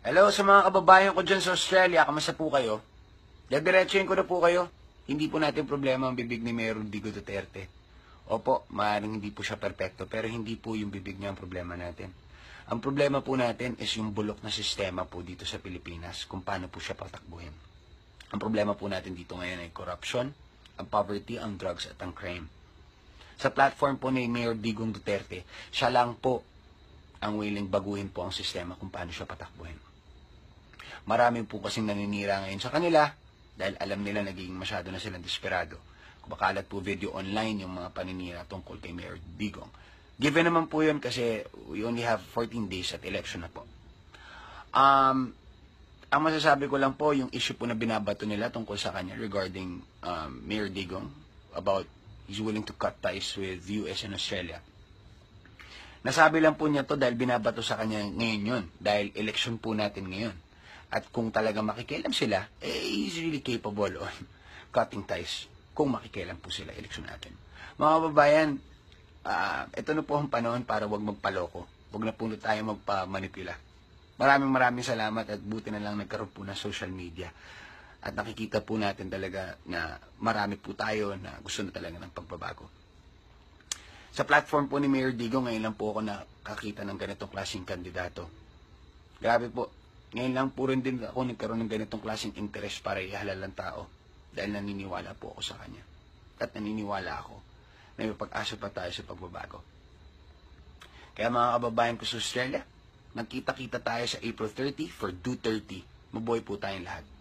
Hello sa mga kababayan ko dyan sa Australia, kamusta po kayo? Diretsuhin ko na po kayo. Hindi po natin problema ang bibig ni Mayor Digo Duterte. Opo, maaaring hindi po siya perpekto, pero hindi po yung bibig niya ang problema natin. Ang problema po natin is yung bulok na sistema po dito sa Pilipinas, kung paano po siya patakbuhin. Ang problema po natin dito ngayon ay corruption, ang poverty, ang drugs at ang crime. Sa platform po ni Mayor Digong Duterte, siya lang po ang willing baguhin po ang sistema kung paano siya patakbuhin. Marami po kasing naninira ngayon sa kanila dahil alam nila naging masyado na silang desperado. Kumakalat po video online yung mga paninira tungkol kay Mayor Digong. Given naman po yun kasi we only have 14 days at election na po. Ang masasabi ko lang po, yung issue po na binabato nila tungkol sa kanya regarding Mayor Digong about he's willing to cut ties with US and Australia. Nasabi lang po niya to dahil binabato sa kanya ngayon yun. Dahil election po natin ngayon. At kung talaga makikialam sila, he's really capable on cutting ties. Kung makikialam po sila, election natin. Mga kababayan, ito na po ang panahon para wag magpaloko. Wag na po tayo magpamanipula. Maraming salamat at buti na lang nagkaroon po ng social media. At nakikita po natin talaga na marami po tayo na gusto na talaga ng pagbabago. Sa platform po ni Mayor Digong, ngayon lang po ako nakakita ng ganitong klaseng kandidato. Grabe po. Ngayon lang po rin din ako nagkaroon ng ganitong klaseng interest para ihalal ng tao. Dahil naniniwala po ako sa kanya. At naniniwala ako na may pag-asa pa tayo sa pagbabago. Kaya mga kababayan ko sa Australia, magkita-kita tayo sa April 30 for Do 30. Mabuhay po tayong lahat.